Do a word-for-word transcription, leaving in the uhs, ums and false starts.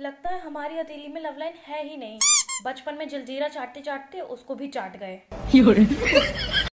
लगता है हमारी हथेली में लव लाइन है ही नहीं। बचपन में जलजीरा चाटते चाटते उसको भी चाट गए।